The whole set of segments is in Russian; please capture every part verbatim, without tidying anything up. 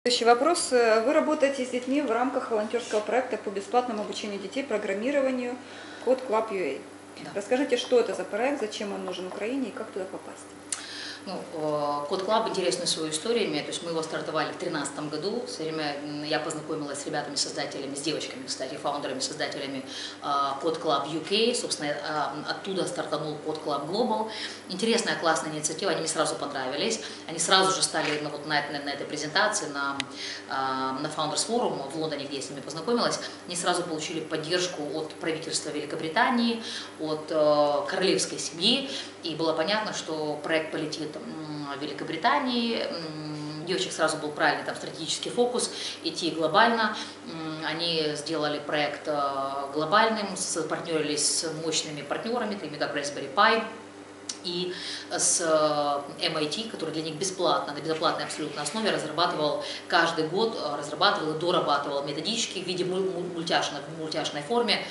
Следующий вопрос. Вы работаете с детьми в рамках волонтерского проекта по бесплатному обучению детей программированию Code Club ю эй. Да. Расскажите, что это за проект, зачем он нужен Украине и как туда попасть? Ну, Code Club интересную свою историю имеет. То есть мы его стартовали в две тысячи тринадцатом году. Все время я познакомилась с ребятами-создателями, с девочками, кстати, фаундерами-создателями Code Club ю кей. Собственно, оттуда стартанул Code Club Global. Интересная, классная инициатива. Они мне сразу понравились. Они сразу же стали ну, вот на, на, на этой презентации, на, на Founders Forum в Лондоне, где я с ними познакомилась. Они сразу получили поддержку от правительства Великобритании, от королевской семьи. И было понятно, что проект полетит в Великобритании. У девочек сразу был правильный там стратегический фокус, идти глобально. Они сделали проект глобальным, партнерились с мощными партнерами, такими как Raspberry Pi и с эм ай ти, который для них бесплатно, на безоплатной абсолютно основе разрабатывал каждый год, разрабатывал и дорабатывал методички в виде мультяшной, в мультяшной форме,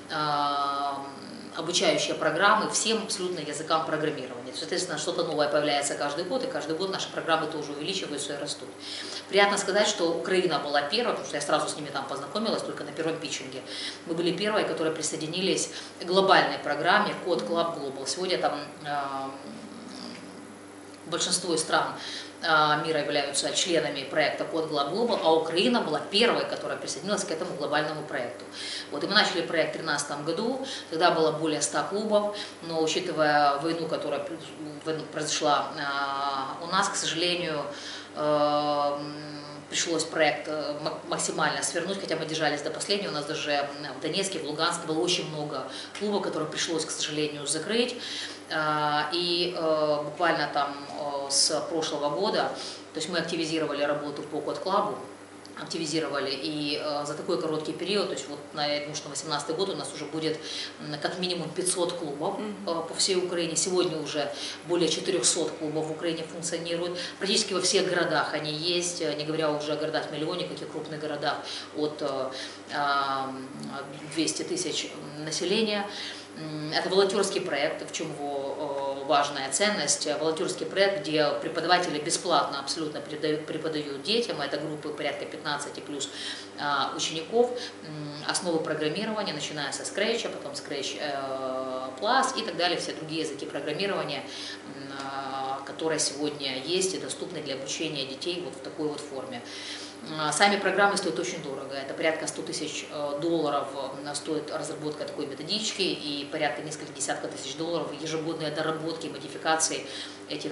обучающие программы всем абсолютно языкам программирования. Соответственно, что-то новое появляется каждый год, и каждый год наши программы тоже увеличиваются и растут. Приятно сказать, что Украина была первой, потому что я сразу с ними там познакомилась, только на первом питчинге. Мы были первые, которые присоединились к глобальной программе Code Club Global. Сегодня там э, большинство стран мира являются членами проекта Code Club Global, а Украина была первой, которая присоединилась к этому глобальному проекту. Вот, и мы начали проект в две тысячи тринадцатом году, тогда было более ста клубов, но учитывая войну, которая произошла у нас, к сожалению, пришлось проект максимально свернуть, хотя мы держались до последнего. У нас даже в Донецке, в Луганске было очень много клубов, которые пришлось, к сожалению, закрыть. И буквально там с прошлого года, то есть мы активизировали работу по Code Club, активизировали, и э, за такой короткий период, то есть вот на две тысячи восемнадцатый год у нас уже будет как минимум пятьсот клубов э, по всей Украине. Сегодня уже более четырёхсот клубов в Украине функционируют. Практически во всех городах они есть, не говоря уже о городах-миллионниках и крупных городах от э, двухсот тысяч населения. Это волонтерский проект, в чем его важная ценность. Волонтерский проект, где преподаватели бесплатно абсолютно преподают, преподают детям, это группы порядка пятнадцати плюс учеников, основы программирования, начиная со Scratch, потом Scratch Plus и так далее, все другие языки программирования, которые сегодня есть и доступны для обучения детей вот в такой вот форме. Сами программы стоят очень дорого, это порядка ста тысяч долларов стоит разработка такой методички и порядка нескольких десятков тысяч долларов ежегодные доработки, модификации этих,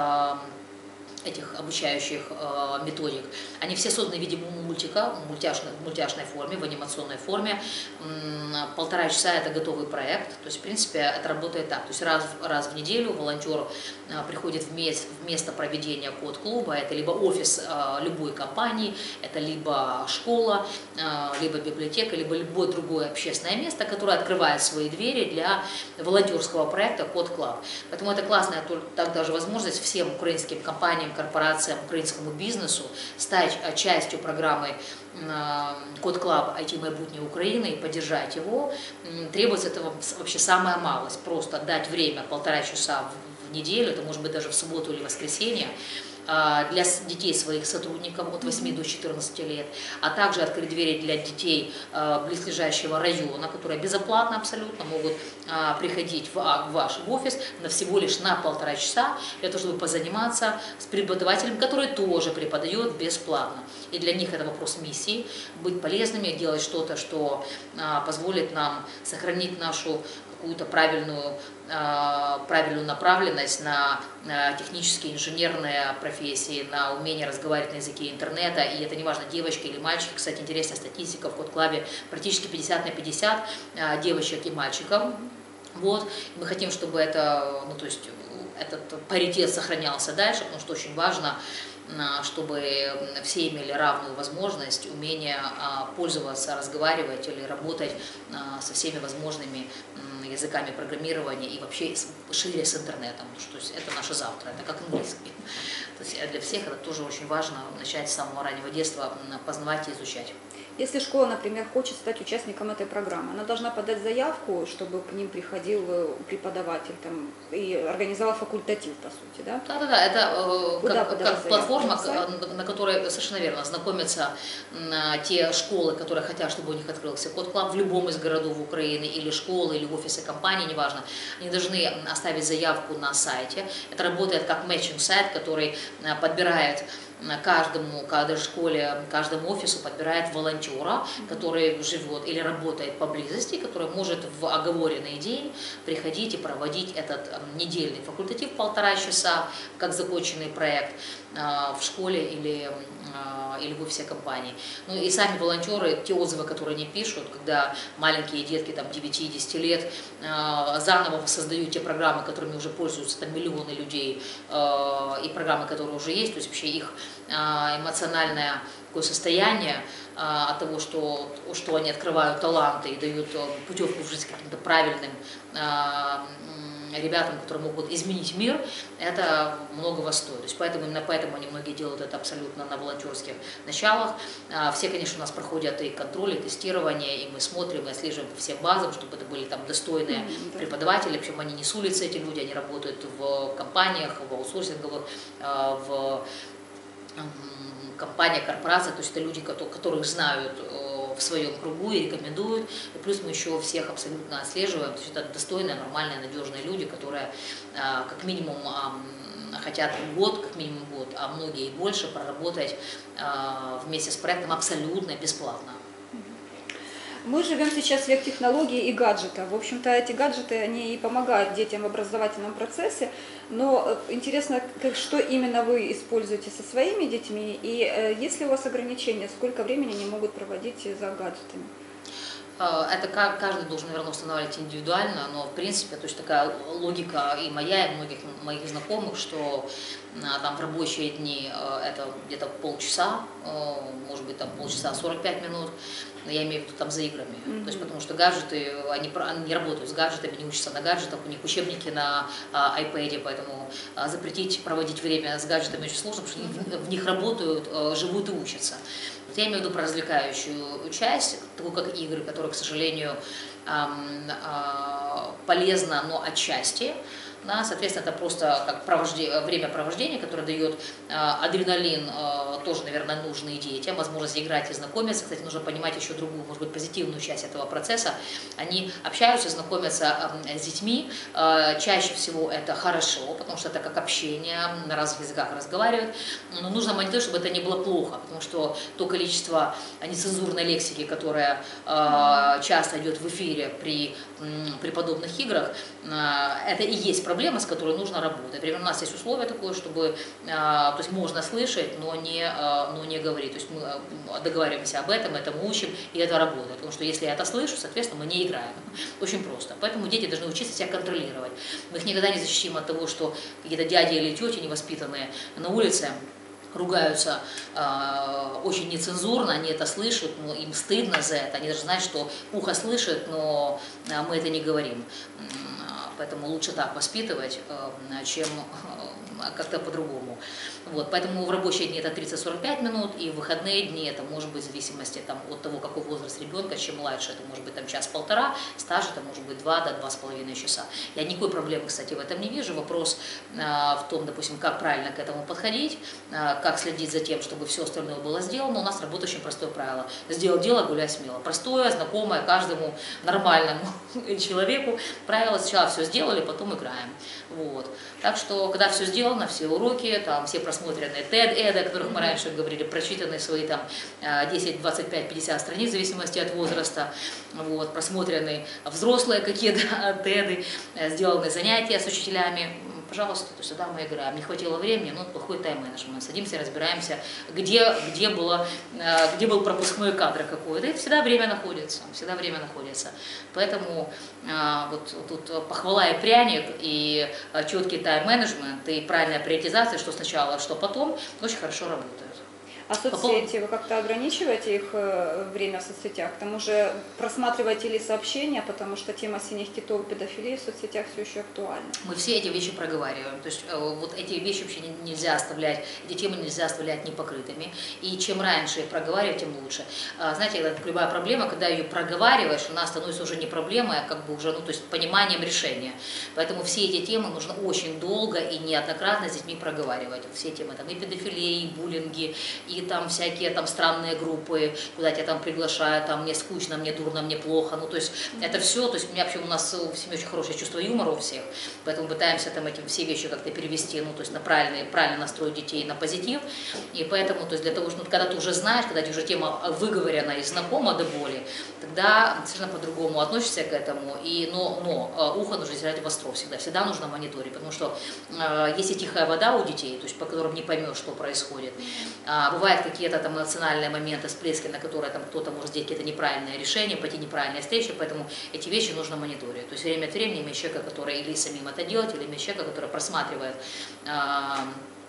этих обучающих методик. Они все созданы в виде мультика, в мультяшной, в мультяшной форме, в анимационной форме. Полтора часа это готовый проект, то есть в принципе это работает так, то есть раз, раз в неделю волонтер приходит в место, в место проведения код-клуба, это либо офис любой компании, это либо школа, либо библиотека, либо любое другое общественное место, которое открывает свои двери для волонтерского проекта Code Club. Поэтому это классная так даже возможность всем украинским компаниям, корпорациям, украинскому бизнесу стать частью программы Code Club ай ти майбутнє Украины и поддержать его. Требуется этого вообще самая малость, просто дать время, полтора часа в неделю, это может быть даже в субботу или воскресенье, для детей своих сотрудников от восьми до четырнадцати лет, а также открыть двери для детей близлежащего района, которые безоплатно абсолютно могут приходить в ваш офис на всего лишь на полтора часа, для того, чтобы позаниматься с преподавателем, который тоже преподает бесплатно. И для них это вопрос миссии, быть полезными, делать что-то, что позволит нам сохранить нашу какую-то правильную, правильную направленность на технические, инженерные профессии, на умение разговаривать на языке интернета. И это не важно, девочки или мальчики. Кстати, интересная статистика в Code Club, практически пятьдесят на пятьдесят девочек и мальчиков. Вот. Мы хотим, чтобы это, ну, то есть, этот паритет сохранялся дальше, потому что очень важно, чтобы все имели равную возможность, умение пользоваться, разговаривать или работать со всеми возможными языками программирования и вообще шире с интернетом. То есть это наше завтра, это как английский. То есть для всех это тоже очень важно начать с самого раннего детства познавать и изучать. Если школа, например, хочет стать участником этой программы, она должна подать заявку, чтобы к ним приходил преподаватель там, и организовал факультатив, по сути, да? Да-да-да, это э, как, как платформа. платформа, сайт. на которой, совершенно верно, знакомятся те школы, которые хотят, чтобы у них открылся Код Клаб в любом из городов Украины, или школы, или офисы компании, неважно. Они должны оставить заявку на сайте. Это работает как мэтчинг-сайт, который подбирает каждому, каждой школе, каждому офису подбирает волонтера, который живет или работает поблизости, который может в оговоренный день приходить и проводить этот недельный факультатив полтора часа, как законченный проект в школе или, или в офисе компании. Ну и сами волонтеры, те отзывы, которые они пишут, когда маленькие детки там девяти-десяти лет заново создают те программы, которыми уже пользуются там миллионы людей, и программы, которые уже есть, то есть вообще их эмоциональное такое состояние от того, что, что они открывают таланты и дают путевку в жизнь каким-то правильным ребятам, которые могут изменить мир, это многого стоит. То есть поэтому, именно поэтому они многие делают это абсолютно на волонтерских началах. Все, конечно, у нас проходят и контроль, и тестирование, и мы смотрим, и отслеживаем по всем базам, чтобы это были там достойные mm-hmm. преподаватели, причем они не с улицы, эти люди, они работают в компаниях, в аутсорсинговых, в компаниях, корпорациях, то есть это люди, которых знают в своем кругу и рекомендуют. И плюс мы еще всех абсолютно отслеживаем. То есть это достойные, нормальные, надежные люди, которые как минимум хотят год, как минимум год, а многие и больше проработать вместе с проектом абсолютно бесплатно. Мы живем сейчас в век технологий и гаджетов. В общем-то, эти гаджеты, они и помогают детям в образовательном процессе. Но интересно, как, что именно вы используете со своими детьми? И э, есть ли у вас ограничения, сколько времени они могут проводить за гаджетами? Это каждый должен, наверное, устанавливать индивидуально, но в принципе, то есть такая логика и моя, и многих моих знакомых, что там в рабочие дни это где-то полчаса, может быть там полчаса сорок пять минут, но я имею в виду там за играми, mm-hmm. то есть потому что гаджеты, они, они не работают с гаджетами, не учатся на гаджетах, у них учебники на iPad, поэтому запретить проводить время с гаджетами очень сложно, потому что mm-hmm. в них работают, живут и учатся. Вот я имею в виду про развлекающую часть, такую как игры, которые, к сожалению, полезно, но отчасти. Да, соответственно, это просто как провождение, время провождения, которое дает э, адреналин, э, тоже, наверное, нужный детям, возможность играть и знакомиться. Кстати, нужно понимать еще другую, может быть, позитивную часть этого процесса. Они общаются, знакомятся э, с детьми. Э, чаще всего это хорошо, потому что это как общение, на разных языках разговаривают. Но нужно мониторить, чтобы это не было плохо, потому что то количество нецензурной лексики, которая э, часто идет в эфире при, при подобных играх, э, это и есть проблема, с которой нужно работать. Например, у нас есть условие такое, чтобы, то есть можно слышать, но не, но не говорить. То есть мы договариваемся об этом, это мы учим, и это работает. Потому что если я это слышу, соответственно, мы не играем. Очень просто. Поэтому дети должны учиться себя контролировать. Мы их никогда не защитим от того, что какие-то дяди или тети невоспитанные на улице ругаются э, очень нецензурно, они это слышат, но им стыдно за это. Они даже знают, что ухо слышит, но мы это не говорим. Поэтому лучше так воспитывать, чем как-то по-другому. Вот, поэтому в рабочие дни это тридцать-сорок пять минут, и в выходные дни это может быть в зависимости там, от того, какой возраст ребенка. Чем младше, это может быть там, час-полтора, старше это может быть два до двух с половиной часа. Я никакой проблемы, кстати, в этом не вижу. Вопрос э, в том, допустим, как правильно к этому подходить, э, как следить за тем, чтобы все остальное было сделано. У нас работает очень простое правило. Сделал дело, гуляй смело. Простое, знакомое каждому нормальному человеку. Правило: сначала все сделали, потом играем. Вот. Так что, когда все сделано, все уроки, там, все просмотренные тед, эд, о которых мы раньше говорили, прочитанные свои там десять, двадцать пять, пятьдесят страниц, в зависимости от возраста, вот, просмотренные взрослые какие-то теды, сделанные занятия с учителями, пожалуйста, то есть, тогда мы играем. Не хватило времени, ну, плохой тайм-менеджмент. Садимся, разбираемся, где, где, было, где был пропускной кадр какой-то. И всегда время находится, всегда время находится. Поэтому вот тут похвала и пряник, и четкий тайм-менеджмент, и правильная приоритизация, что сначала, что потом, очень хорошо работают. А соцсети, вы как-то ограничиваете их время в соцсетях? К тому же просматриваете ли сообщения, потому что тема синих китов и педофилии в соцсетях все еще актуальна? Мы все эти вещи проговариваем. То есть вот эти вещи вообще нельзя оставлять, эти темы нельзя оставлять непокрытыми. И чем раньше их проговаривать, тем лучше. Знаете, это любая проблема, когда ее проговариваешь, она становится уже не проблемой, а как бы уже, ну, то есть пониманием решения. Поэтому все эти темы нужно очень долго и неоднократно с детьми проговаривать. Все темы там и педофилии, и буллинги, и там всякие там странные группы, куда тебя там приглашают, там мне скучно, мне дурно, мне плохо. Ну, то есть это все, то есть у меня вообще у нас в семье очень хорошее чувство юмора у всех, поэтому пытаемся там эти все вещи как-то перевести, ну, то есть на правильный, правильно настроить детей на позитив. И поэтому, то есть для того, что, ну, когда ты уже знаешь, когда тебе уже тема выговорена и знакома до боли, тогда совершенно по-другому относишься к этому. И, но, но ухо нужно держать востро всегда, всегда нужно мониторить, потому что э, есть и тихая вода у детей, то есть по которым не поймешь, что происходит. А, бывают какие-то там эмоциональные моменты, всплески, на которые там кто-то может сделать какие-то неправильные решения, пойти неправильные встречи, поэтому эти вещи нужно мониторить. То есть время от времени иметь человека, который или самим это делать, или иметь человека, который просматривает а,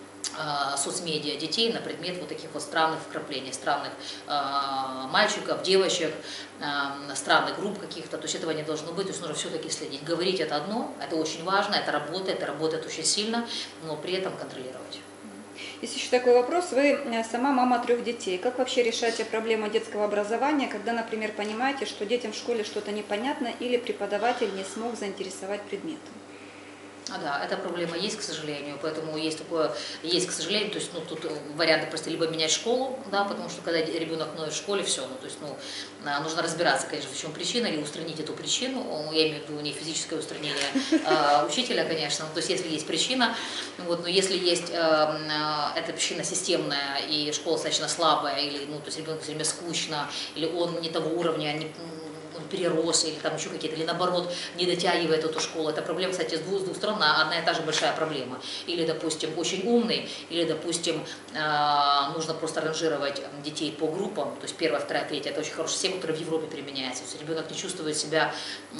а, соцмедиа детей на предмет вот таких вот странных вкраплений, странных а, мальчиков, девочек, а, странных групп каких-то. То есть этого не должно быть, то есть нужно все-таки следить. Говорить это одно, это очень важно, это работает, это работает очень сильно, но при этом контролировать. Есть еще такой вопрос. Вы сама мама трех детей. Как вообще решаете проблему детского образования, когда, например, понимаете, что детям в школе что-то непонятно или преподаватель не смог заинтересовать предметом? А, да, эта проблема есть, к сожалению, поэтому есть такое, есть, к сожалению, то есть, ну, тут варианты просто либо менять школу, да, потому что когда ребенок ноет в школе, все, ну, то есть, ну, нужно разбираться, конечно, в чем причина, или устранить эту причину, я имею в виду не физическое устранение а, учителя, конечно, ну, то есть, если есть причина, вот, но если есть а, эта причина системная, и школа достаточно слабая, или, ну, то есть, ребенку все время скучно, или он не того уровня, не, перерос, или там еще какие-то, или наоборот не дотягивает эту школу. Это проблема, кстати, с двух, с двух сторон, одна и та же большая проблема. Или, допустим, очень умный, или, допустим, нужно просто ранжировать детей по группам, то есть первая, вторая, третья, это очень хорошая система, которая в Европе применяется. То есть ребенок не чувствует себя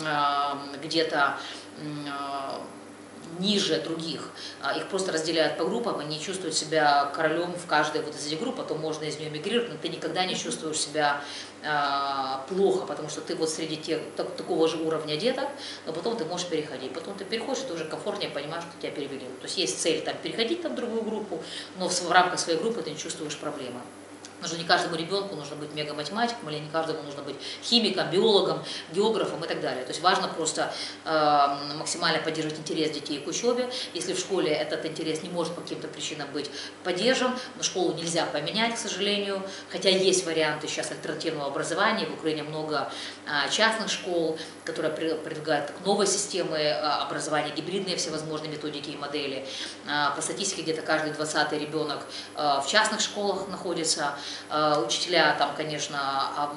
где-то ниже других, их просто разделяют по группам, они чувствуют себя королем в каждой вот из этих групп, потом можно из нее мигрировать, но ты никогда не чувствуешь себя э, плохо, потому что ты вот среди тех, так, такого же уровня деток, но потом ты можешь переходить, потом ты переходишь, и ты уже комфортнее понимаешь, что тебя перевели. То есть есть цель там переходить там, в другую группу, но в, в рамках своей группы ты не чувствуешь проблемы. Нужно не каждому ребенку нужно быть мега-математиком, или не каждому нужно быть химиком, биологом, географом и так далее. То есть важно просто э, максимально поддерживать интерес детей к учебе. Если в школе этот интерес не может по каким-то причинам быть поддержан, но школу нельзя поменять, к сожалению, хотя есть варианты сейчас альтернативного образования. В Украине много э, частных школ, которые предлагают новые системы э, образования, гибридные всевозможные методики и модели. Э, по статистике где-то каждый двадцатый ребенок э, в частных школах находится. Учителя там, конечно,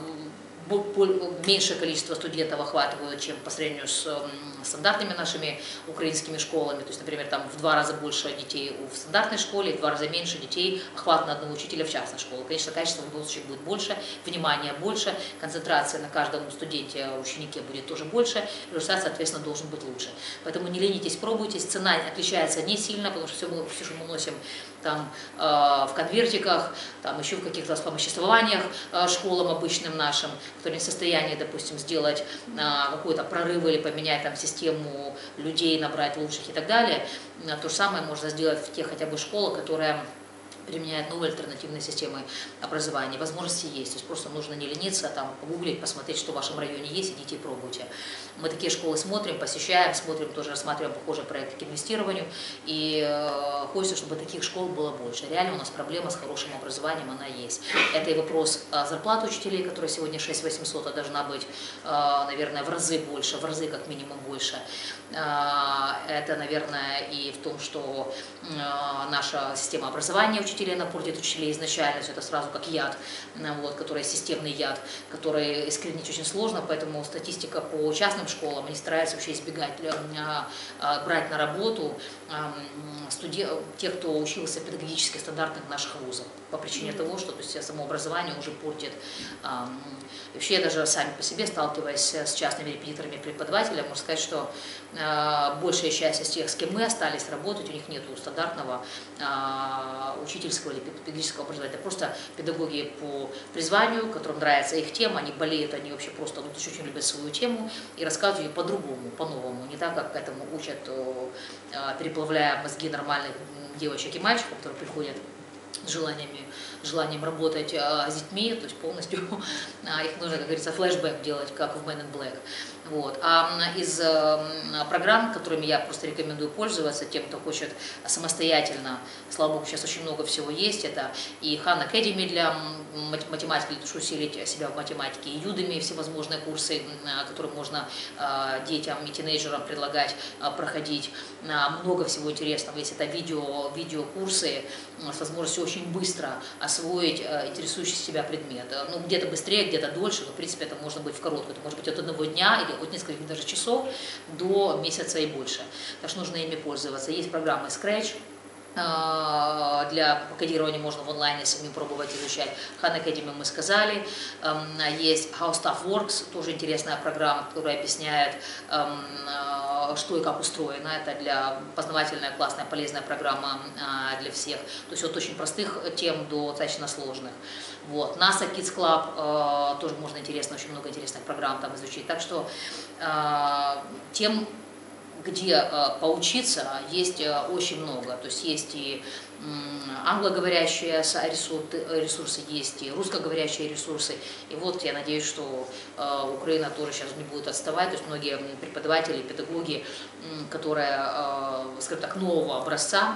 меньшее количество студентов охватывают, чем по сравнению с стандартными нашими украинскими школами. То есть, например, там в два раза больше детей в стандартной школе, в два раза меньше детей охват на одного учителя в частной школе. Конечно, качество в любом случае будет больше, внимания больше, концентрация на каждом студенте, ученике будет тоже больше, результат, соответственно, должен быть лучше. Поэтому не ленитесь, пробуйте. Цена отличается не сильно, потому что все, мы, все что мы носим там, э, в конвертиках, там, еще в каких-то вспомоществованиях э, школам обычным нашим, которые не в состоянии, допустим, сделать э, какой-то прорыв или поменять там систему людей, набрать лучших и так далее. То же самое можно сделать в тех хотя бы школах, которые применяют новые альтернативные системы образования. Возможности есть, то есть просто нужно не лениться, там, погуглить, посмотреть, что в вашем районе есть, идите и пробуйте. Мы такие школы смотрим, посещаем, смотрим, тоже рассматриваем похожие проекты к инвестированию, и э, хочется, чтобы таких школ было больше. Реально у нас проблема с хорошим образованием, она есть. Это и вопрос э, зарплаты учителей, которая сегодня шесть тысяч восемьсот, а должна быть, э, наверное, в разы больше, в разы как минимум больше. Э, это, наверное, и в том, что э, наша система образования учителей, она портит учителей изначально, все это сразу как яд, вот, который системный яд, который искоренить очень сложно, поэтому статистика по частным школам, они стараются вообще избегать, брать на работу студент, тех, кто учился в педагогически стандартных наших вузах, по причине mm-hmm. того, что то есть, само образование уже портит. Вообще, я даже сами по себе, сталкиваясь с частными репетиторами преподавателя, можно сказать, что большая часть из тех, с кем мы остались работать, у них нет стандартного учителя, учительского или педагогического образования. Это просто педагоги по призванию, которым нравится их тема, они болеют, они вообще просто ну, очень любят свою тему и рассказывают ее по-другому, по-новому, не так, как к этому учат, переплавляя мозги нормальных девочек и мальчиков, которые приходят с желаниями, желанием работать а, с детьми, то есть полностью а, их нужно, как говорится, флешбэк делать, как в Men in Black. Вот. А из а, программ, которыми я просто рекомендую пользоваться тем, кто хочет самостоятельно, слава богу, сейчас очень много всего есть, это и Khan Academy для математики, для того, чтобы усилить себя в математике, и Udemy, всевозможные курсы, которые можно а, детям и тинейджерам предлагать а, проходить. А, много всего интересного, есть это видео, видеокурсы с возможностью очень быстро освоить э, интересующий себя предмет. Ну, где-то быстрее, где-то дольше, но, в принципе, это может быть в короткую. Это может быть от одного дня или от нескольких даже часов до месяца и больше. Так что нужно ими пользоваться. Есть программы Scratch. Для кодирования можно в онлайне самим пробовать изучать. Khan Academy мы сказали. Есть How Stuff Works, тоже интересная программа, которая объясняет, что и как устроено. Это для познавательная, классная, полезная программа для всех. То есть от очень простых тем до достаточно сложных. Вот. NASA Kids Club, тоже можно интересно, очень много интересных программ там изучить. Так что тем, где э, поучиться, есть э, очень много. То есть есть и э, англоговорящие ресурсы, ресурсы, есть и русскоговорящие ресурсы. И вот я надеюсь, что э, Украина тоже сейчас не будет отставать. То есть многие преподаватели, педагоги, э, которые, э, скажем так, нового образца,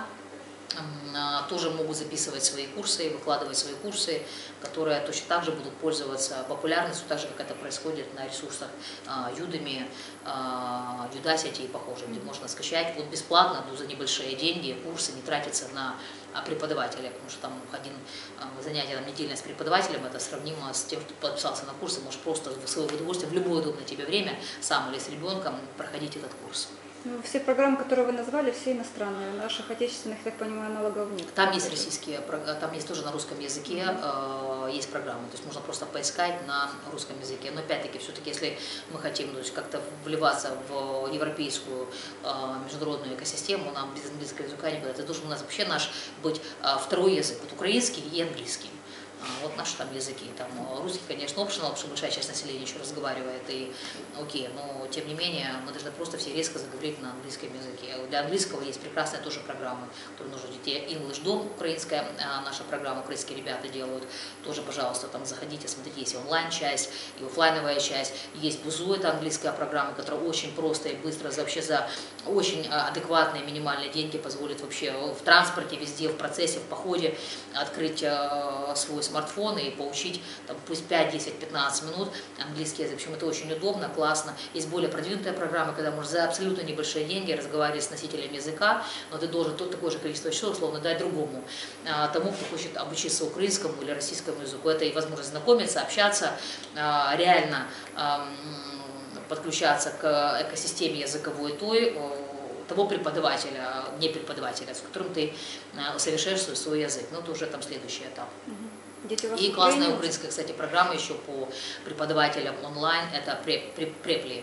тоже могут записывать свои курсы, выкладывать свои курсы, которые точно так же будут пользоваться популярностью, так же, как это происходит на ресурсах Udemy, Udacity и похожие, где можно скачать вот бесплатно, но за небольшие деньги курсы, не тратиться на преподавателя, потому что там один занятие там, недельное с преподавателем, это сравнимо с тем, что подписался на курсы, можешь просто в свое удовольствие в любое удобное тебе время, сам или с ребенком, проходить этот курс. Ну, все программы, которые вы назвали, все иностранные. Наших отечественных, так понимаю, аналогов нет. Там есть российские, там есть тоже на русском языке, mm-hmm. э, есть программы. То есть можно просто поискать на русском языке. Но опять-таки, все-таки, если мы хотим ну, как-то вливаться в европейскую э, международную экосистему, нам без английского языка никуда. Это должен у нас вообще наш быть э, второй язык, вот украинский и английский. Вот наши там языки, там русский, конечно, optional, потому что большая часть населения еще разговаривает, и окей, но тем не менее мы должны просто все резко заговорить на английском языке. Для английского есть прекрасная тоже программа, которую нужно детей, English Dom, украинская наша программа, украинские ребята делают, тоже, пожалуйста, там заходите, смотрите, есть онлайн-часть, и офлайновая часть, есть Бузу, это английская программа, которая очень просто и быстро, вообще за очень адекватные минимальные деньги позволит вообще в транспорте, везде, в процессе, в походе открыть свой смартфон и поучить, там, пусть пять, десять, пятнадцать минут английский язык. Причем это очень удобно, классно. Есть более продвинутая программа, когда можешь за абсолютно небольшие деньги разговаривать с носителем языка, но ты должен тут такое же количество часов, условно, дать другому, тому, кто хочет обучиться украинскому или российскому языку. Это и возможность знакомиться, общаться, реально подключаться к экосистеме языковой той, того преподавателя, не преподавателя, с которым ты усовершенствуешь свой язык. Ну, это уже там следующий этап. И классная украинская, кстати, программа еще по преподавателям онлайн, это Препли.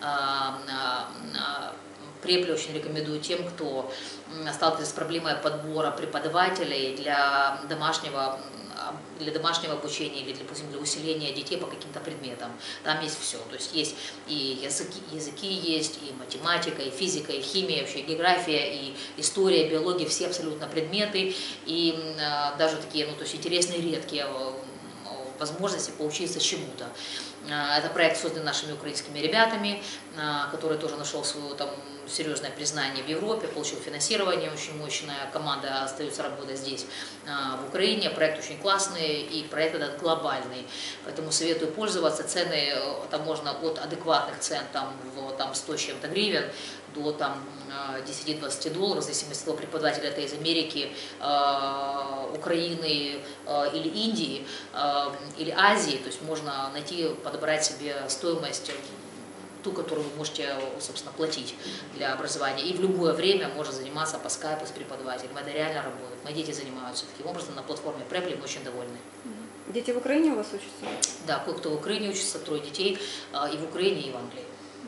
Препли очень рекомендую тем, кто сталкивается с проблемой подбора преподавателей для домашнего для домашнего обучения или, допустим, для усиления детей по каким-то предметам. Там есть все. То есть есть и языки, языки есть, и математика, и физика, и химия, вообще география, и история, биология, все абсолютно предметы. И э, даже такие, ну, то есть интересные, редкие э, возможности поучиться чему-то. Это проект создан нашими украинскими ребятами, который тоже нашел свое там серьезное признание в Европе, получил финансирование, очень мощная команда остается работать здесь, в Украине. Проект очень классный и проект этот глобальный, поэтому советую пользоваться. Цены там можно от адекватных цен там, в там, сто с чем-то гривен до там десяти-двадцати долларов, в зависимости от того, преподавателя это из Америки, Украины или Индии, или Азии, то есть можно найти, подобрать себе стоимость, ту, которую вы можете, собственно, платить для образования. И в любое время можно заниматься по скайпу с преподавателем. Это реально работает. Мои дети занимаются таким образом на платформе Preply, мы очень довольны. Дети в Украине у вас учатся? Да, кое-кто в Украине учится, трое детей, и в Украине, и в Англии.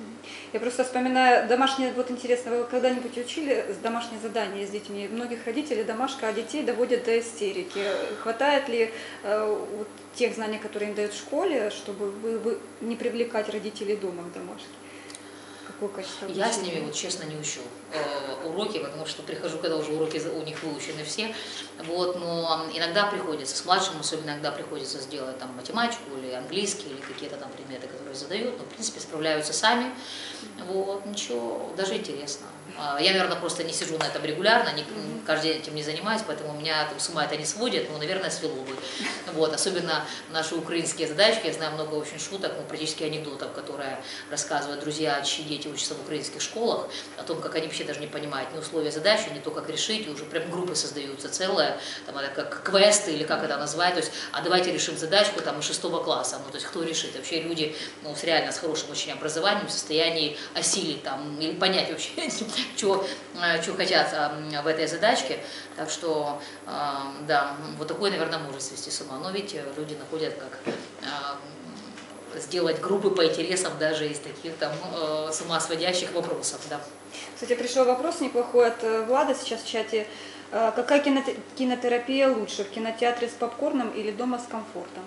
Я просто вспоминаю домашнее, вот интересно, вы когда-нибудь учили домашнее задание с детьми? Многих родителей домашка а детей доводят до истерики. Хватает ли э, вот тех знаний, которые им дают в школе, чтобы вы, вы не привлекать родителей дома к домашке? Какое качество обучения? Я с ними, вот честно, не учу э, уроки, потому что прихожу, когда уже уроки у них выучены все. Вот, но иногда приходится, с младшим особенно иногда приходится сделать там математику или английский, или какие-то там предметы, которые задают. Но, в принципе, справляются сами. Вот, ничего, даже интересно. Я, наверное, просто не сижу на этом регулярно, не, каждый день этим не занимаюсь, поэтому меня там с ума это не сводит, но, наверное, свело бы. Вот, особенно наши украинские задачки, я знаю много очень шуток, ну, практически анекдотов, которые рассказывают друзья, чьи дети учатся в украинских школах, о том, как они вообще даже не понимают ни условия задачи, ни то, как решить, и уже прям группы создаются целые, там, это как квесты или как это назвать, то есть, а давайте решим задачку там из шестого класса, ну, то есть, кто решит? Вообще люди, ну, с реально с хорошим очень образованием в состоянии осилить там, или понять вообще, что хотят в этой задачке. Так что, да, вот такой, наверное, может свести с ума. Но ведь люди находят, как сделать группы по интересам даже из таких там с ума сводящих вопросов. Да. Кстати, пришел вопрос неплохой от Влада сейчас в чате. Какая кинотерапия лучше, в кинотеатре с попкорном или дома с комфортом?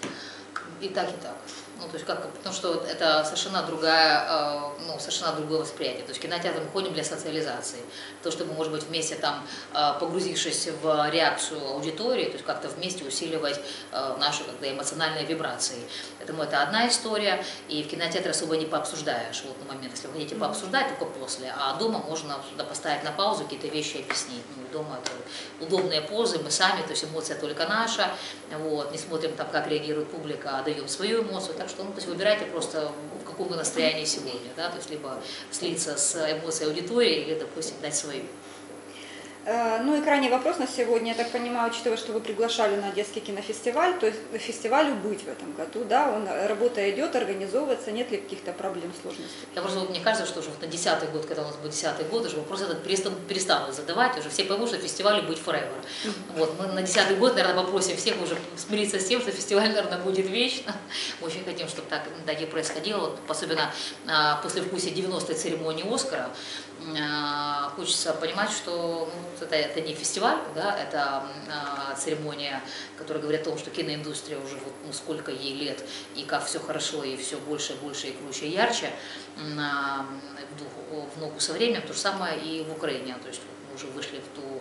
И так, и так. Ну, то есть как, потому что это совершенно другая, ну, совершенно другое восприятие. То есть в кинотеатр мы ходим для социализации. То, чтобы, может быть, вместе там, погрузившись в реакцию аудитории, то есть как-то вместе усиливать наши когда, эмоциональные вибрации. Поэтому это одна история, и в кинотеатре особо не пообсуждаешь вот на момент, если вы хотите пообсуждать, только после. А дома можно сюда поставить на паузу, какие-то вещи объяснить. Ну, дома это удобные позы, мы сами, то есть эмоция только наша, вот, не смотрим там, как реагирует публика, а даем свою эмоцию. Так что, ну, то есть выбирайте просто, в каком вы настроении сегодня, да, то есть либо слиться с эмоцией аудитории, или, допустим, дать свою. Ну и крайний вопрос на сегодня, я так понимаю, учитывая, что вы приглашали на Одесский кинофестиваль, то есть фестивалю быть в этом году, да, он, работа идет, организовывается, нет ли каких-то проблем, сложностей? Я просто, вот, мне кажется, что уже вот на десятый год, когда у нас будет десятый год, уже вопрос этот перестанут, перестанут задавать, уже все поймут, что фестивалю быть forever. Mm-hmm. Вот, мы на десятый год, наверное, попросим всех уже смириться с тем, что фестиваль, наверное, будет вечно. Мы очень хотим, чтобы так, так и происходило, вот, особенно а, после вкусия девяностой церемонии Оскара. Хочется понимать, что ну, это, это не фестиваль, да, это а, церемония, которая говорит о том, что киноиндустрия уже вот, ну, сколько ей лет, и как все хорошо, и все больше, больше, и круче, и ярче, а, в, духу, в ногу со временем. То же самое и в Украине, то есть мы уже вышли в ту,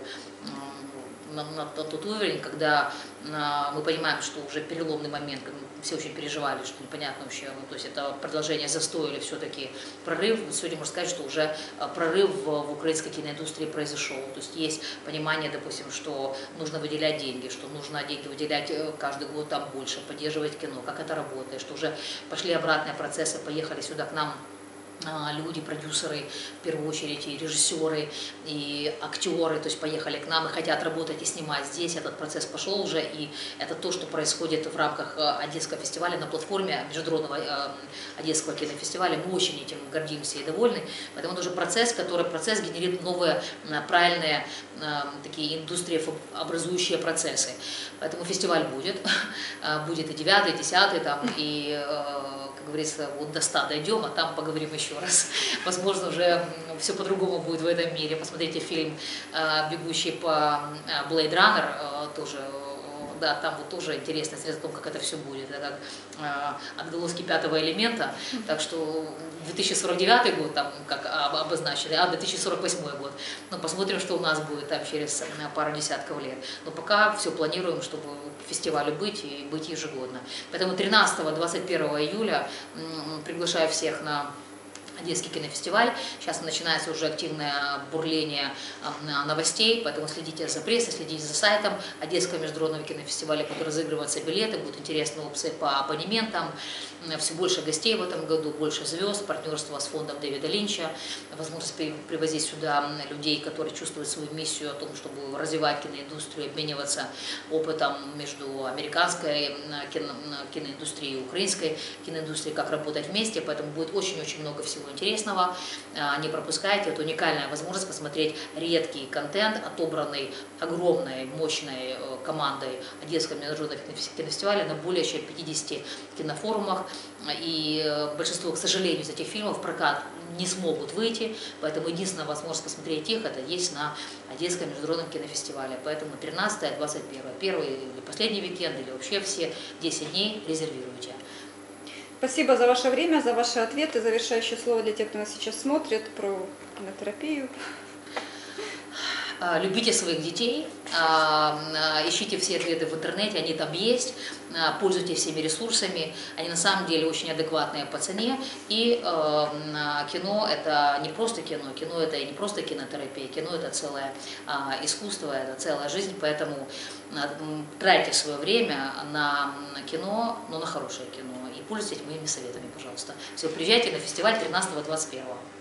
на, на, на тот уровень, когда а, мы понимаем, что уже переломный момент, все очень переживали, что непонятно вообще, ну, то есть это продолжение застоя или все-таки прорыв. Сегодня можно сказать, что уже прорыв в, в украинской киноиндустрии произошел. То есть есть понимание, допустим, что нужно выделять деньги, что нужно деньги выделять каждый год там больше, поддерживать кино, как это работает, что уже пошли обратные процессы, поехали сюда к нам люди, продюсеры, в первую очередь, и режиссеры, и актеры, то есть поехали к нам и хотят работать и снимать здесь. Этот процесс пошел уже, и это то, что происходит в рамках Одесского фестиваля на платформе Международного Одесского кинофестиваля. Мы очень этим гордимся и довольны. Поэтому это уже процесс, который процесс генерит новые правильные такие индустриеобразующие процессы. Поэтому фестиваль будет, будет и девятый, и десятый, там, и как говорится, вот до ста дойдем, а там поговорим еще раз. Возможно, уже все по-другому будет в этом мире. Посмотрите фильм «Бегущий по Blade Runner», тоже, да, там вот тоже интересно о том, как это все будет. Это как отголоски пятого элемента. Так что две тысячи сорок девятый год там как обозначили, а две тысячи сорок восьмой год. Ну, посмотрим, что у нас будет там через пару десятков лет. Но пока все планируем, чтобы фестивалю быть и быть ежегодно. Поэтому тринадцатого — двадцать первого июля приглашаю всех на Одесский кинофестиваль. Сейчас начинается уже активное бурление новостей, поэтому следите за прессой, следите за сайтом Одесского международного кинофестиваля, куда разыгрываются билеты, будут интересные опции по абонементам, все больше гостей в этом году, больше звезд, партнерство с фондом Дэвида Линча, возможность привозить сюда людей, которые чувствуют свою миссию о том, чтобы развивать киноиндустрию, обмениваться опытом между американской кино, киноиндустрией и украинской киноиндустрией, как работать вместе, поэтому будет очень-очень много всего всего интересного. Не пропускайте, это уникальная возможность посмотреть редкий контент, отобранный огромной, мощной командой Одесского международного кинофестиваля на более чем пятидесяти кинофорумах. И большинство, к сожалению, из этих фильмов в прокат не смогут выйти, поэтому единственная возможность посмотреть их это есть на Одесском международном кинофестивале. Поэтому тринадцатое двадцать первое, первый или последний уикенд, или вообще все десять дней резервируйте. Спасибо за ваше время, за ваши ответы. Завершающее слово для тех, кто нас сейчас смотрит, про кинотерапию. Любите своих детей, ищите все ответы в интернете, они там есть, пользуйтесь всеми ресурсами, они на самом деле очень адекватные по цене. И кино это не просто кино, кино это не просто кинотерапия, кино это целое искусство, это целая жизнь, поэтому тратьте свое время на кино, но на хорошее кино и пользуйтесь моими советами, пожалуйста. Все, приезжайте на фестиваль тринадцатого двадцать первого.